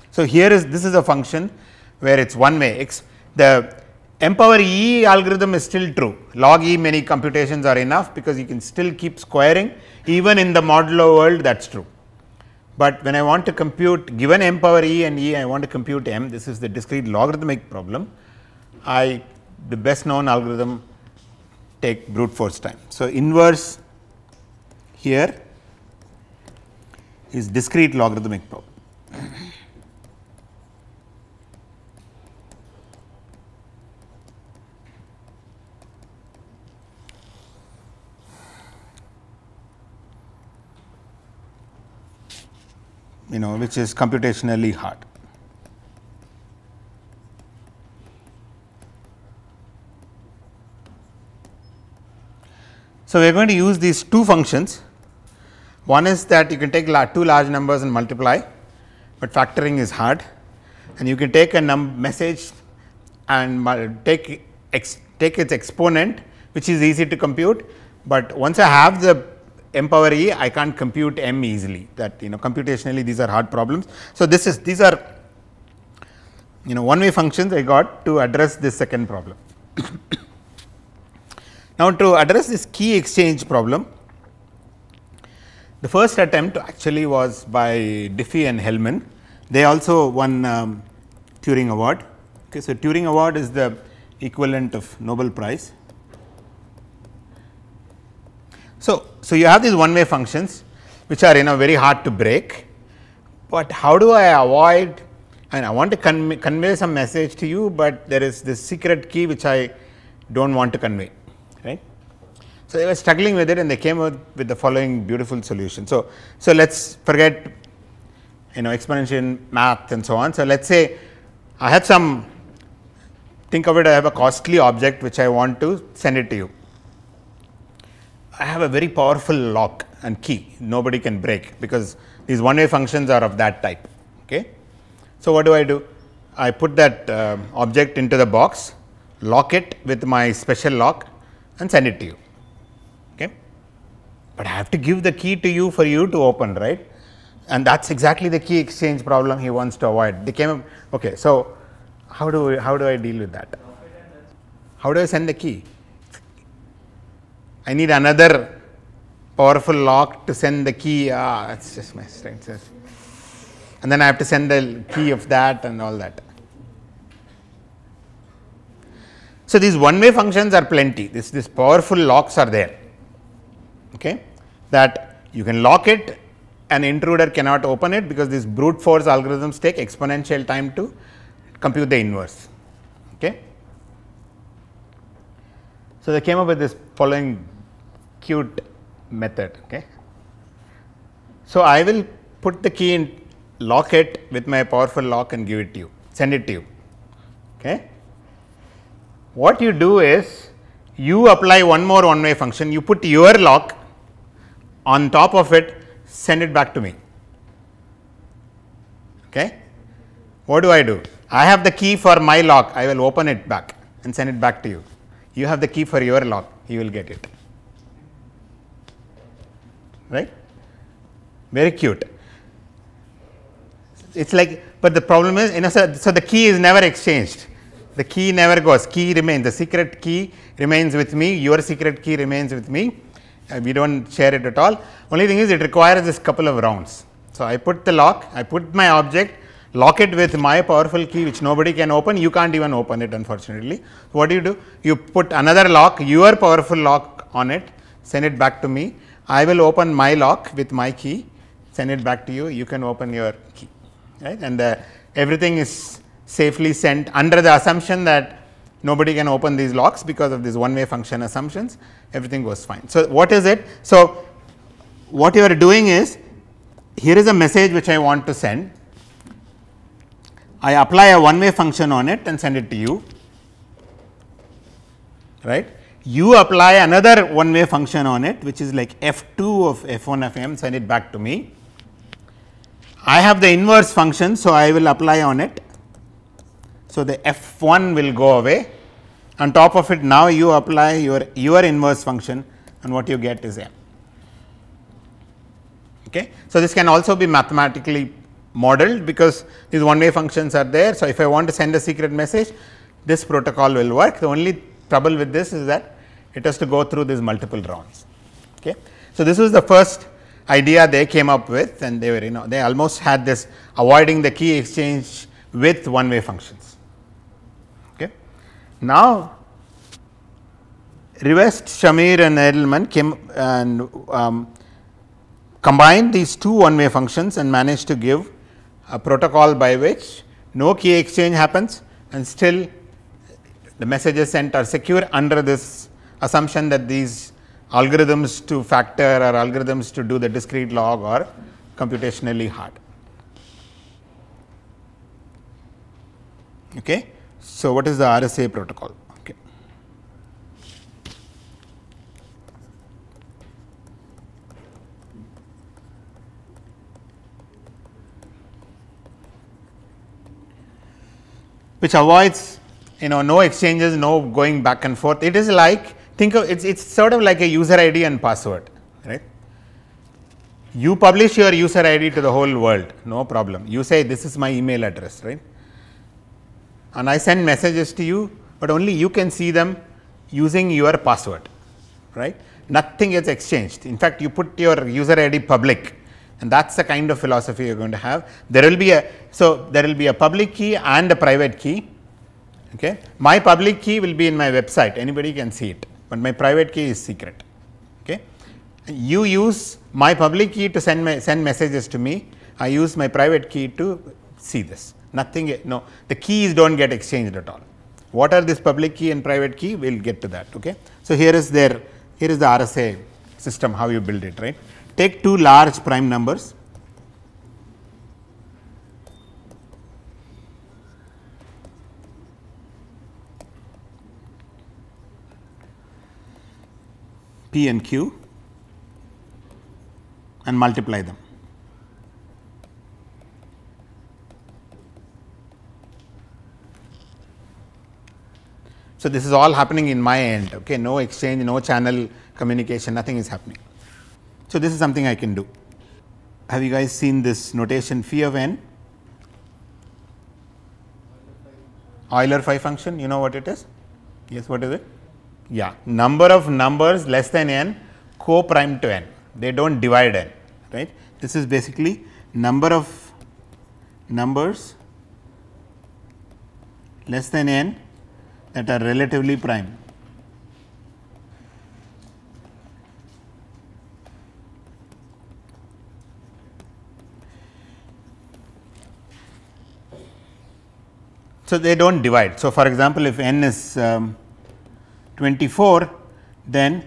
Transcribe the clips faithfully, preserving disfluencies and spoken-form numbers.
So, here is this is a function where it is one way. X, the m power e algorithm is still true, log e many computations are enough, because you can still keep squaring even in the modulo world, that is true. But when I want to compute given m power e and e, I want to compute m, this is the discrete logarithmic problem, I the best known algorithm take brute force time. So, inverse here is discrete logarithmic problem. You know, which is computationally hard. So, we are going to use these two functions. One is that you can take two large numbers and multiply, but factoring is hard, and you can take a num message and take ex take its exponent, which is easy to compute, but once I have the m power e, I can't compute m easily, that you know computationally these are hard problems. So, this is these are you know one way functions I got to address this second problem. Now, to address this key exchange problem, the first attempt actually was by Diffie and Hellman. They also won um, Turing Award. Okay, so, Turing Award is the equivalent of Nobel Prize. So, so you have these one way functions which are you know very hard to break, but how do I avoid, and I want to convey, convey some message to you, but there is this secret key which I do not want to convey, right. So, they were struggling with it and they came up with the following beautiful solution. So, so let us forget you know exponential math and so on. So, let us say I have some, think of it, I have a costly object which I want to send it to you. I have a very powerful lock and key, nobody can break, because these one way functions are of that type. Okay. So, what do I do? I put that uh, object into the box, lock it with my special lock and send it to you. Okay. But I have to give the key to you for you to open, right, and that is exactly the key exchange problem he wants to avoid. They came up, okay. So, how do we, how do I deal with that? How do I send the key? I need another powerful lock to send the key, ah, that is just my strength, and then I have to send the key of that and all that. So, these one way functions are plenty, this, this powerful locks are there, okay, that you can lock it, an intruder cannot open it, because these brute force algorithms take exponential time to compute the inverse. Okay. So, they came up with this following cute method. Okay. So, I will put the key in, lock it with my powerful lock and give it to you, send it to you. Okay. What you do is you apply one more one way function, you put your lock on top of it, send it back to me. Okay. What do I do? I have the key for my lock, I will open it back and send it back to you. You have the key for your lock, you will get it, right. Very cute. It is like, but the problem is, you know, so, so the key is never exchanged, the key never goes, key remains, the secret key remains with me, your secret key remains with me, uh, we do not share it at all. Only thing is, it requires this couple of rounds. So, I put the lock, I put my object, lock it with my powerful key which nobody can open, you can't even open it unfortunately. What do you do? You put another lock, your powerful lock on it, send it back to me, I will open my lock with my key, send it back to you, you can open your key, right, and uh, everything is safely sent under the assumption that nobody can open these locks because of these one way function assumptions, everything goes fine. So, what is it? So, what you are doing is, here is a message which I want to send, I apply a one way function on it and send it to you, right. You apply another one way function on it which is like f two of f one of m, send it back to me. I have the inverse function, so I will apply on it. So, the f one will go away, on top of it now you apply your, your inverse function and what you get is m. Okay. So, this can also be mathematically modeled because these one way functions are there. So, if I want to send a secret message, this protocol will work. The only trouble with this is that it has to go through these multiple rounds. Okay. So, this was the first idea they came up with, and they were, you know, they almost had this avoiding the key exchange with one way functions. Okay. Now, Rivest, Shamir and Edelman came and um, combined these two one way functions and managed to give a protocol by which no key exchange happens and still the messages sent are secure under this assumption that these algorithms to factor or algorithms to do the discrete log are computationally hard. Okay. So, what is the R S A protocol? Okay. Which avoids, you know, no exchanges, no going back and forth. It is like, think of it's it's sort of like a user I D and password, right? You publish your user I D to the whole world, no problem. You say this is my email address, right? And I send messages to you, but only you can see them using your password, right? Nothing gets exchanged. In fact, you put your user I D public, and that's the kind of philosophy you're going to have. There will be a, so there will be a public key and a private key. Okay. My public key will be in my website, anybody can see it, but my private key is secret. Okay. You use my public key to send my, send messages to me. I use my private key to see this. Nothing, no, the keys don't get exchanged at all. What are this public key and private key? We'll get to that. Okay. So, here is their, here is the R S A system, how you build it, right. Take two large prime numbers, P and Q, and multiply them. So, this is all happening in my end, okay, no exchange, no channel communication, nothing is happening. So, this is something I can do. Have you guys seen this notation phi of n? Euler phi function, you know what it is? Yes, what is it? Yeah, number of numbers less than n co-prime to n, they do not divide n, right. This is basically number of numbers less than n that are relatively prime. So, they do not divide. So, for example, if n is um, twenty-four, then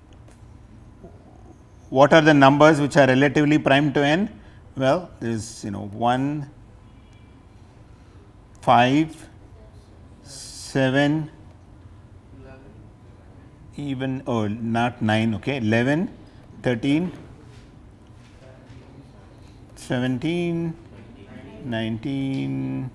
what are the numbers which are relatively prime to n? Well, there is, you know, one, five, seven, even, oh, not nine, okay, eleven, thirteen, seventeen, nineteen,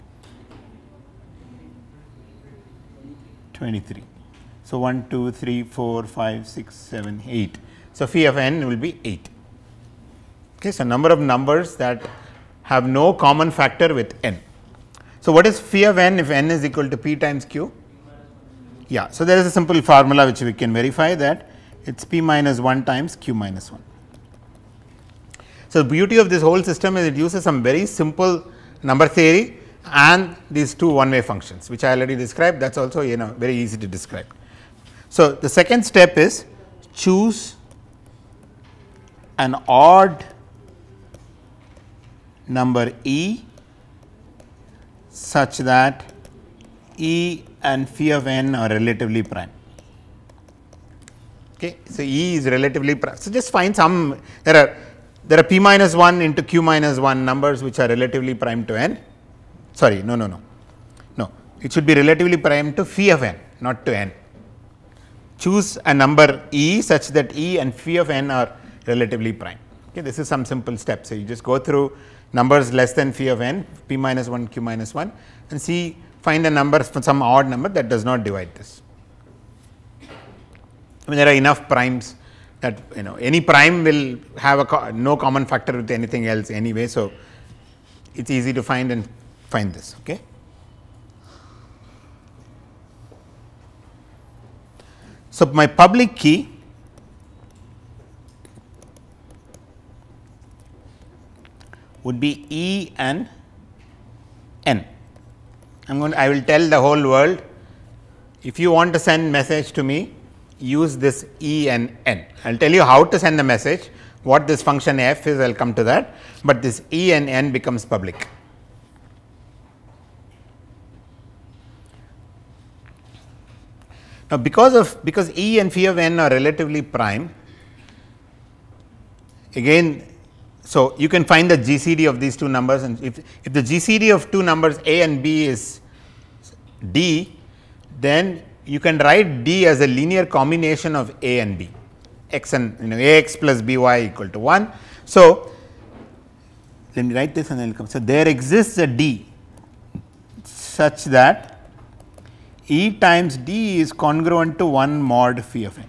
twenty-three. So, one, two, three, four, five, six, seven, eight. So, phi of n will be eight. Okay. So, number of numbers that have no common factor with n. So, what is phi of n if n is equal to p times q? Yeah. So, there is a simple formula which we can verify that it is p minus one times q minus one. So, the beauty of this whole system is it uses some very simple number theory and these two one way functions which I already described, that is also, you know, very easy to describe. So, the second step is choose an odd number e such that e and phi of n are relatively prime. Okay. So, e is relatively prime. So, just find some, there are there are p minus one into q minus one numbers which are relatively prime to n. Sorry, no, no, no, no, it should be relatively prime to phi of n, not to n. Choose a number e such that e and phi of n are relatively prime. Okay, this is some simple steps. So, you just go through numbers less than phi of n, p minus one, q minus one, and see, find a number for some odd number that does not divide this. I mean, there are enough primes that, you know, any prime will have a co no common factor with anything else anyway. So, it's easy to find and find this. Okay. So, my public key would be E and N. I am going to, I will tell the whole world, if you want to send message to me, use this E and N. I will tell you how to send the message, what this function f is, I will come to that, but this E and N becomes public. Now, because of because E and phi of n are relatively prime, again, so you can find the G C D of these two numbers, and if, if the G C D of two numbers A and B is D, then you can write D as a linear combination of A and B, x and you know A x plus B y equal to one. So, let me write this and then will come. So, there exists a D such that E times D is congruent to one mod phi of n.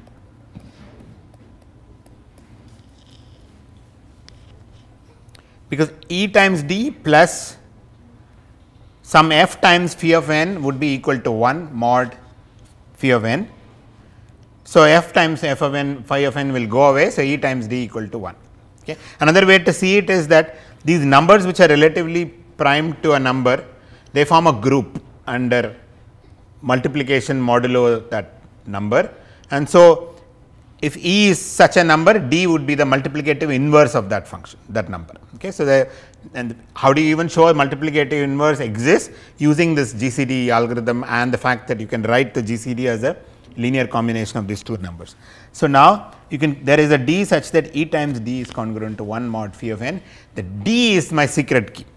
Because E times D plus some f times phi of n would be equal to one mod phi of n. So, f times f of n phi of n will go away. So, E times D equal to one. Okay. Another way to see it is that these numbers which are relatively prime to a number, they form a group under multiplication modulo that number, and so if E is such a number, D would be the multiplicative inverse of that function, that number. Okay. So, the and how do you even show a multiplicative inverse exists using this G C D algorithm and the fact that you can write the G C D as a linear combination of these two numbers. So, now you can there is a D such that E times D is congruent to one mod phi of n. The D is my secret key,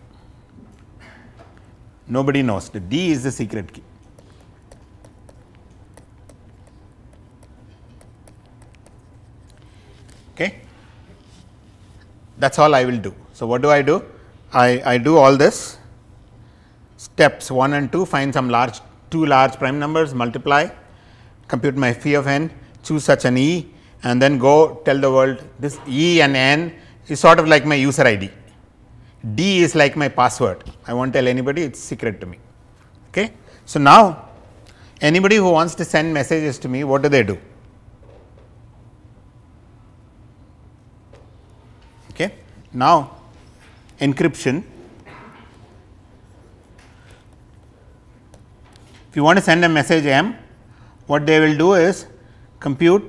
nobody knows, the D is the secret key. Okay. That is all I will do. So, what do I do? I, I do all this steps one and two, find some large two large prime numbers, multiply, compute my phi of n, choose such an E, and then go tell the world this E and N is sort of like my user I D. D is like my password. I won't tell anybody, it is secret to me. Okay. So, now anybody who wants to send messages to me, what do they do? Okay. Now, encryption, if you want to send a message M, what they will do is compute,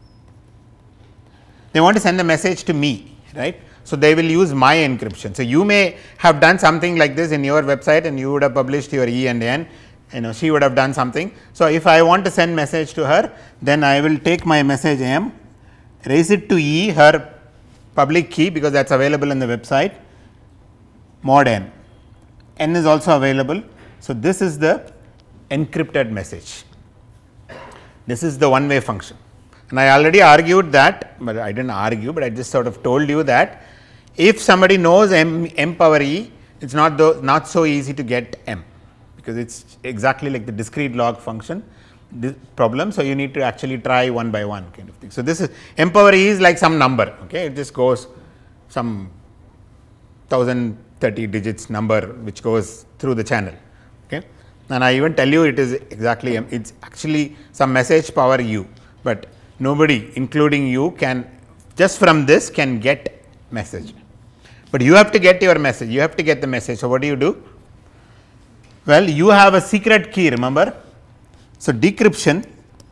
they want to send a message to me, right. So, they will use my encryption. So, you may have done something like this in your website and you would have published your E and N, you know she would have done something. So, if I want to send message to her, then I will take my message M, raise it to E, her public key, because that is available in the website, mod n, n is also available. So, this is the encrypted message, this is the one way function, and I already argued that, but I did not argue, but I just sort of told you that if somebody knows m, m power e, it is not the, not so easy to get m, because it is exactly like the discrete log function this problem. So, you need to actually try one by one kind of thing. So, this is m power e is like some number, okay. It just goes some one thousand thirty digits number which goes through the channel, okay. And I even tell you it is exactly m, it is actually some message power u, but nobody including you can just from this can get message, but you have to get your message, you have to get the message. So, what do you do? Well, you have a secret key, remember. So, decryption,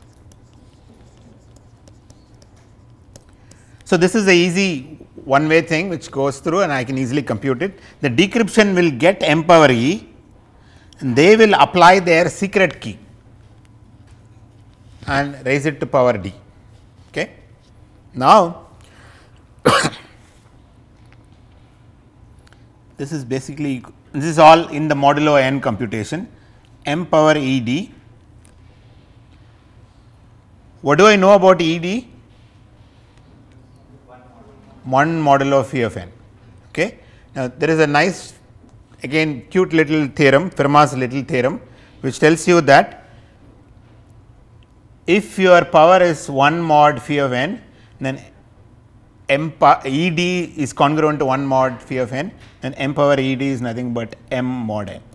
so this is the easy one way thing which goes through and I can easily compute it. The decryption will get m power e and they will apply their secret key and raise it to power d. Okay. Now, this is basically, this is all in the modulo n computation, m power e d. What do I know about E D? one modulo phi of n. Okay. Now, there is a nice again cute little theorem, Fermat's little theorem, which tells you that if your power is one mod phi of n, then m E D is congruent to one mod phi of n, and m power E D is nothing but m mod n.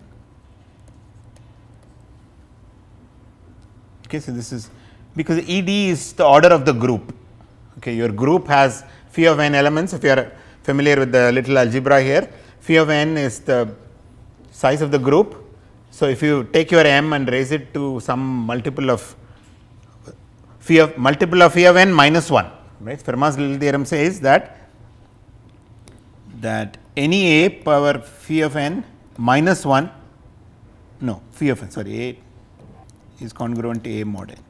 Okay, so this is because E D is the order of the group. Okay, your group has phi of n elements. If you are familiar with the little algebra here, phi of n is the size of the group. So, if you take your m and raise it to some multiple of phi of multiple of phi of n minus one, right. Fermat's little theorem says that that any a power phi of n minus one, no phi of n sorry a is congruent to a mod n.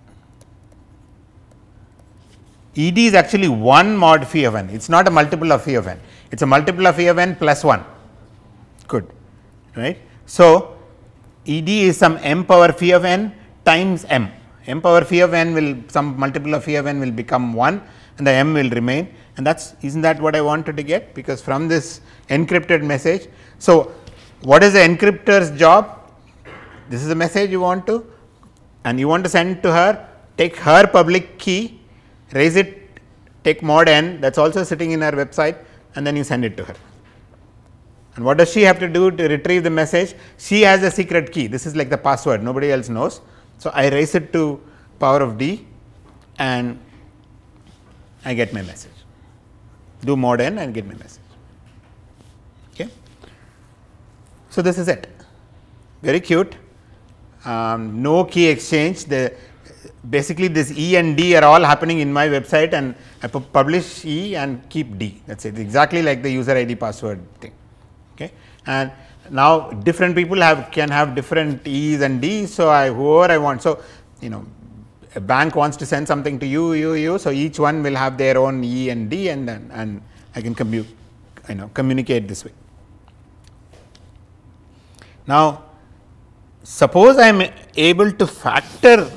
E D is actually one mod phi of n, it is not a multiple of phi of n, it is a multiple of phi of n plus one, good, right. So, E D is some m power phi of n times m, m power phi of n will some multiple of phi of n will become one and the m will remain, and that is isn't that what I wanted to get, because from this encrypted message. So, what is the encryptor's job? This is a message you want to, and you want to send to her, take her public key, raise it, take mod n, that is also sitting in her website, and then you send it to her. And what does she have to do to retrieve the message? She has a secret key, this is like the password, nobody else knows. So, I raise it to power of d and I get my message, do mod n and get my message. Okay. So, this is it, very cute, um, no key exchange, the basically this E and D are all happening in my website, and I publish E and keep D, that is it, exactly like the user I D password thing. Okay. And now different people have can have different E's and D's. So, I whoever I want. So, you know a bank wants to send something to you, you, you. So, each one will have their own E and D, and then and I can commute, you know communicate this way. Now, suppose I am able to factor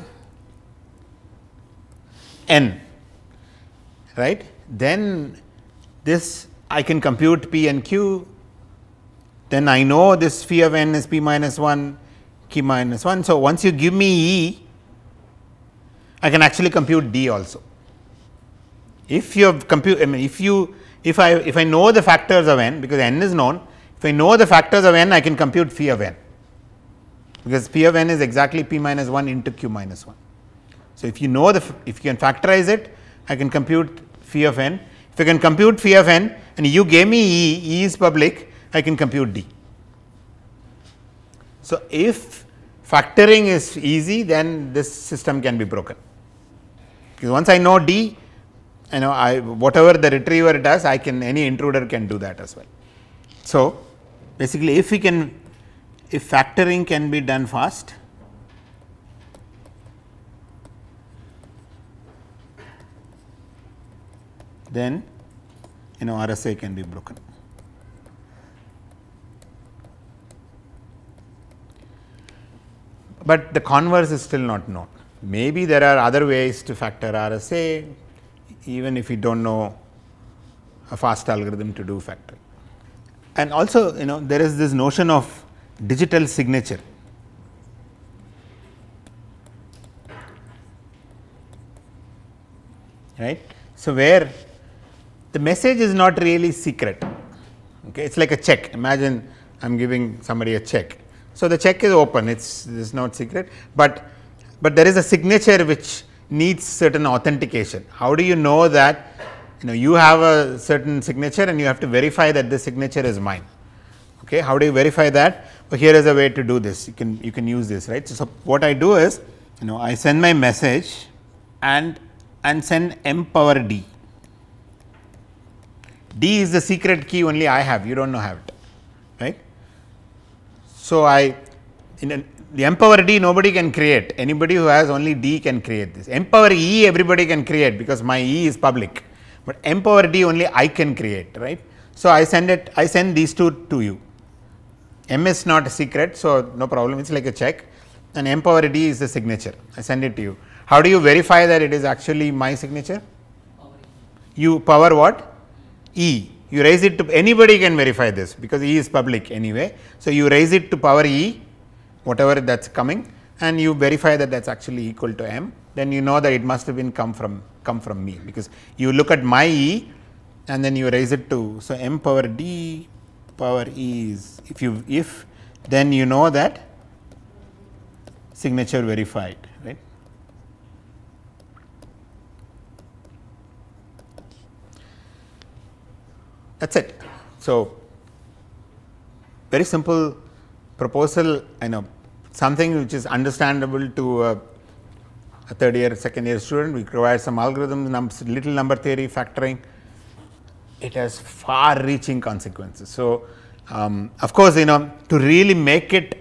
n, right, then this I can compute P and Q. Then I know this phi of n is p minus one, q minus one. So, once you give me E, I can actually compute D also. If you have compute, I mean if you if I if I know the factors of n, because n is known, if I know the factors of n, I can compute phi of n, because phi of n is exactly p minus one into q minus one. So, if you know the if you can factorize it, I can compute phi of n. If I can compute phi of n and you gave me E, E is public, I can compute D. So, if factoring is easy, then this system can be broken, because once I know D, you know I whatever the retriever does, I can any intruder can do that as well. So, basically if we can if factoring can be done fast, then you know R S A can be broken. But the converse is still not known. Maybe there are other ways to factor R S A, even if we do not know a fast algorithm to do factoring. And also, you know there is this notion of digital signature. Right. So, where the message is not really secret, okay. It is like a check. Imagine I am giving somebody a check. So, the check is open, it is not secret, but, but there is a signature which needs certain authentication. How do you know that you know you have a certain signature and you have to verify that this signature is mine? Okay. How do you verify that? Well, here is a way to do this, you can you can use this, right. So, so what I do is you know I send my message and and send m power d. D is the secret key only I have, you do not know have it, right. So, I in a, the m power d nobody can create, anybody who has only d can create this. M power e everybody can create, because my e is public, but m power d only I can create, right. So, I send it I send these two to you. M is not a secret, so no problem, it is like a check, and m power d is the signature, I send it to you. How do you verify that it is actually my signature? You power what? E. You raise it to anybody can verify this, because E is public anyway. So, you raise it to power E, whatever that is coming, and you verify that that is actually equal to m, then you know that it must have been come from come from me, because you look at my E and then you raise it to, so m power d power e is, if you, if then you know that signature verified, right. That is it. So, very simple proposal, I know something which is understandable to a, a third year, second year student. We provide some algorithms, num little number theory, factoring. It has far reaching consequences. So, um, of course, you know, to really make it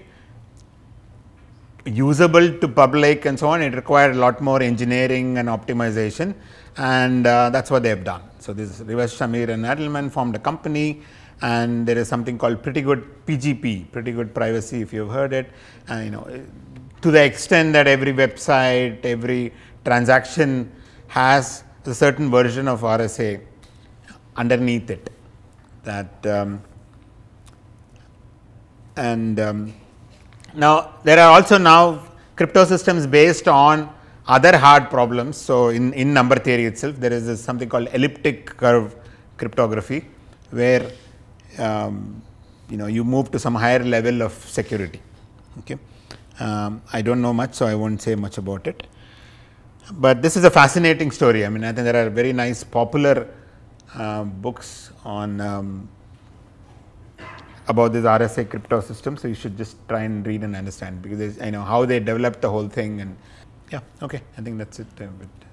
usable to public and so on, it required a lot more engineering and optimization, and uh, that is what they have done. So, this Rivash, Shamir and Adelman formed a company, and there is something called pretty good P G P, pretty good privacy, if you have heard it. And you know, to the extent that every website, every transaction has a certain version of R S A underneath it, that um, and um, now there are also now crypto systems based on other hard problems. So, in, in number theory itself, there is this something called elliptic curve cryptography, where um, you know, you move to some higher level of security. Okay. Um, I do not know much, so I will not say much about it, but this is a fascinating story. I mean, I think there are very nice popular uh, books on um, about this R S A crypto system. So, you should just try and read and understand, because I know how they developed the whole thing, and yeah, okay, I think that is it. Uh,